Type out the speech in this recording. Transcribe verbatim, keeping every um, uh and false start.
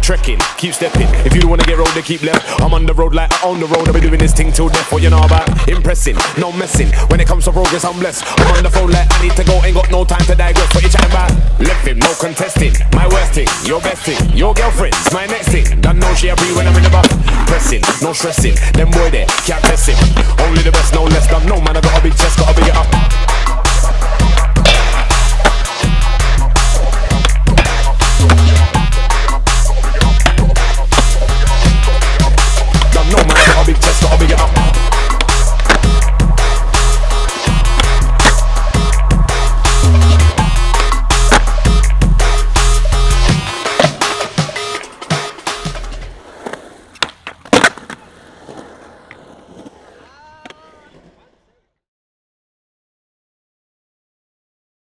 trekking, keep stepping. If you don't wanna get rolled, they keep left. I'm on the road like I own the road. I'll be doing this thing till death. What you know about impressing, no messing. When it comes to progress, I'm blessed. I'm on the phone like I need to go, ain't got no time to digress. What you chatting about? Left him, no contesting. My worst thing, your best thing, your girlfriend's my next thing. Don't know she happy when I'm in the back. Pressing, no stressing. Them boy there, can't test him. Only the best, no less. Done no man, I got a big chest, got a big it up.